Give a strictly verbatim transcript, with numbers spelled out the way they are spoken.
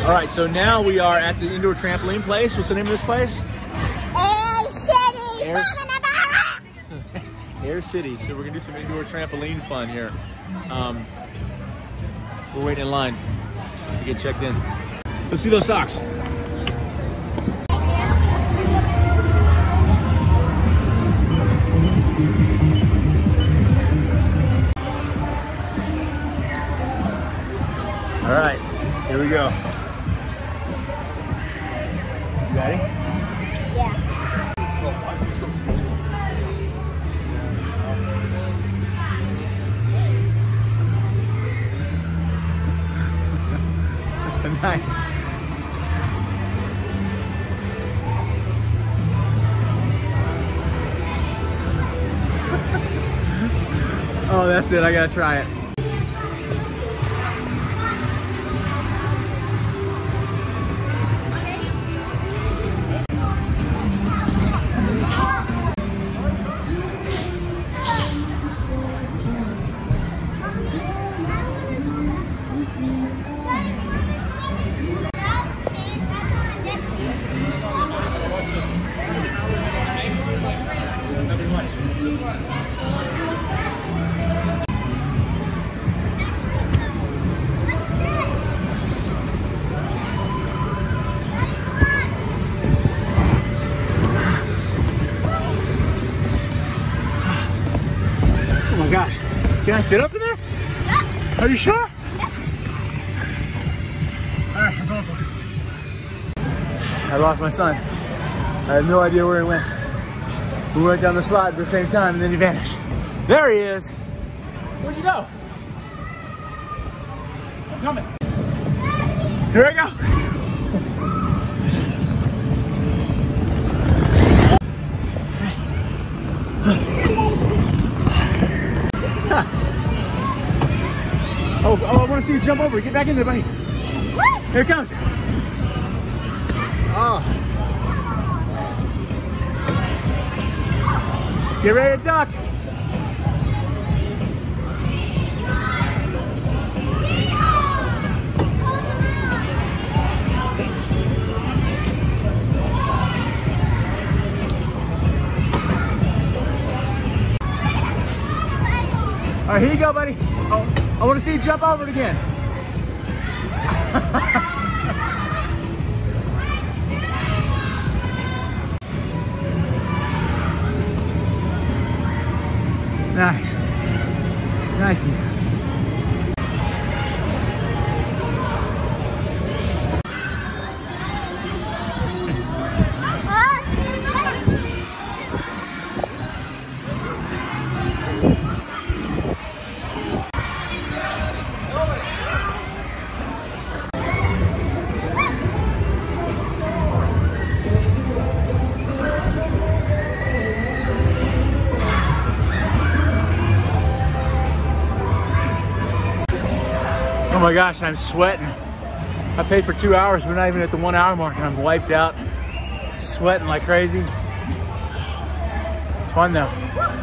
All right, so now we are at the indoor trampoline place. What's the name of this place? Air City. Air, Air City. So we're gonna do some indoor trampoline fun here. Um, we're waiting in line to get checked in. Let's see those socks. All right, here we go. You ready? Yeah. Nice. Oh, that's it. I gotta try it. Oh my gosh, can I fit up in there? Yeah. Are you sure? Yeah. All right, I'm going for it. I lost my son. I have no idea where he went. We went down the slide at the same time and then he vanished. There he is. Where'd you go? I'm coming. Here I go. Oh, oh, I want to see you jump over. Get back in there, buddy. Here it comes. Oh. Get ready to duck. All right, here you go, buddy. Oh, I want to see you jump over it again. Nice. Nice. Oh my gosh, I'm sweating. I paid for two hours, we're not even at the one hour mark and I'm wiped out, sweating like crazy. It's fun though.